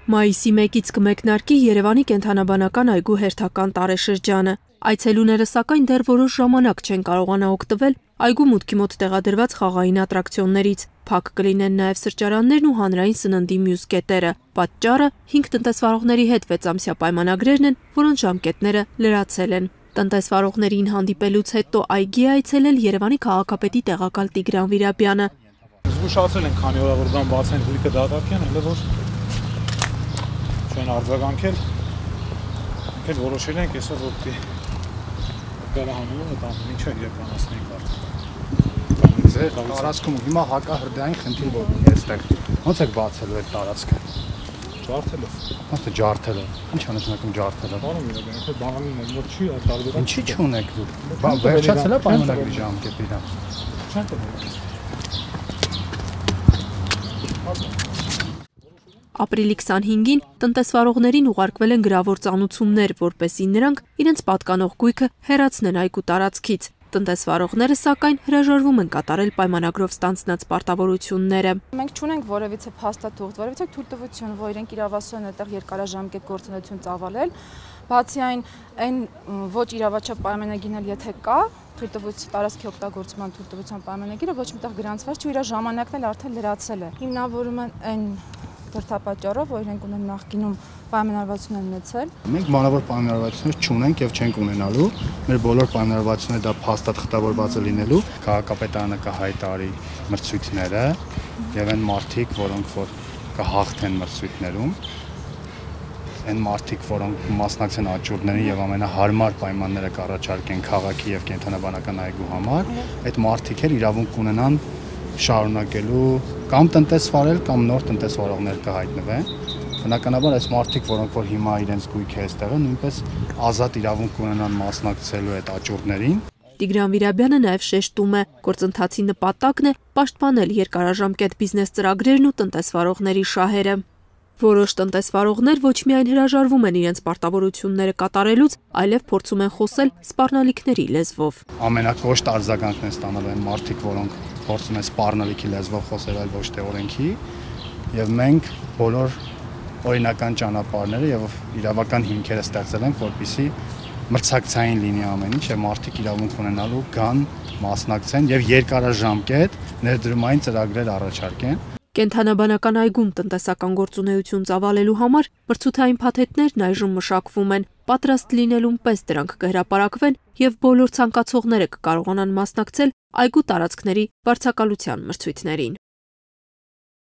Մայիսի 1-ից կմեկնարկի Երևանի կենդանաբանական այգու հերթական տարեշրջանը։ Այցելուները սակայն դեռ որոշ ժամանակ չեն կարողանա օգտվել այգու մուտքի մոտ տեղադրված խաղային ատրակցիոններից։ Փակ կլինեն նաև սրճարաններն ու հանրային սննդի մյուս կետերը։ Պատճառը 5 տնտեսվարողների հետ 6 ամսյա պայմանագրերն են, որոնց ժամկետները լրացել են։ Տնտեսվարողներին հանդիպելուց հետո այգի է այցելել Երևանի քաղաքապետի տեղակալ Տիգրան Վիրաբյանը։ Զգուշացել են, քանի օր որ բացեն գույքը դատարկեն, հələ որ չեն արձագանքել, ինքեր որոշել ենք այսօր որ գալահանումը տան ինչը իրականացնենք արդեն։ Ձեր տարածքում հիմա հակահրդային խնդիր որ այստեղ ո՞նց եք բացելու այդ տարածքը։ Ջարդելով։ Ո՞նց է ջարդելով։ Ինչ է նշանակում ջարդելը։ Բանում իրական, եթե բանալին որ չի տարբեր։ Ինչի՞ չունեք դուք։ Վերջացել է պայմանագրի ժամկետը իրան։ Չեն տվել։ Ապրիլի 25-ին տնտեսվարողներին ուղարկվել են գրավոր ծանուցումներ, որպեսզի նրանք իրենց պատկանող գույքը հեռացնեն այգու տարածքից։ Տնտեսվարողները սակայն հրաժարվում են կատարել պայմանագրով ստանձնած պարտավորությունները։ Մենք չունենք որևիցե փաստաթուղթ, որևիցե թույլտվություն, որ իրենք իրավասու են այդտեղ երկարաժամկետ գործունեություն ծավալել, բացի այն ոչ իրավաչափ պայմանագիրն եթե կա, թույլտվություն տարածքի օգտագործման թույլտվության պայմանագիրը ոչ միտեղ գրանցված չի, իր ժամանակն էլ արդեն լրացել է։ Հիմնավորում են այն դրդապատճառով, որ իրենք ունեն նախկինում պայմանավորվածություն են ունեցել։ Մենք մանավանդ պայմանավորվածություններ չունենք եւ չենք ունենալու։ Մեր բոլոր պայմանավորվածությունները դա փաստաթղթավորված է լինելու։ Քաղաքապետարանը կհայտարարի մրցույթները եւ այն մարդիկ, որոնք որ կհաղթեն մրցույթներում, այն մարդիկ, որոնք մասնակցեն աճուրդներին եւ ամենահարմար պայմանները կառաջարկեն քաղաքի եւ կենդանաբանական այգու համար, այդ մարդիկ էլ իրավունք ունենան շարունակելու կամ տնտեսվարել կամ նոր տնտեսվարողներ կհայտնվեն։ Բնականաբար այս մարդիկ, որոնք որ հիմա իրենց գույքը այստեղ են, նույնպես ազատ իրավունք ունենան մասնակցելու այդ աճուրդներին։ Տիգրան Վիրաբյանը նաև շեշտում է, գործընթացի նպատակն է պաշտպանել երկարաժամկետ բիզնես ծրագրերն ու տնտեսվարողների շահերը։ Որոշ տնտեսվարողներ ոչ միայն հրաժարվում են իրենց պարտավորությունները կատարելուց, այլև փորձում են խոսել սպառնալիքների լեզվով։ Ամենակոշտ արձագանքն են ստանալու այն մարդիկ, որոնք փորձում են սպառնալիքի լեզվով խոսել, այլ ոչ թե օրենքի, եւ մենք բոլոր օրինական ճանապարհները եւ իրավական հիմքերը ստեղծել ենք, որպեսզի մրցակցային լինի ամեն ինչ, եւ մարդիկ իրավունք ունենալու գան, մասնակցեն եւ երկարաժամկետ ներդրումային ծրագրեր առաջարկեն։ Կենդանաբանական այգում տնտեսական գործունեություն ծավալելու համար մրցութային փաթեթներն այժմ մշակվում են, պատրաստ լինելուն պես դրանք կհրապարակվեն եւ բոլոր ցանկացողները կկարողանան մասնակցել այգու տարածքների վարձակալության մրցույթներին։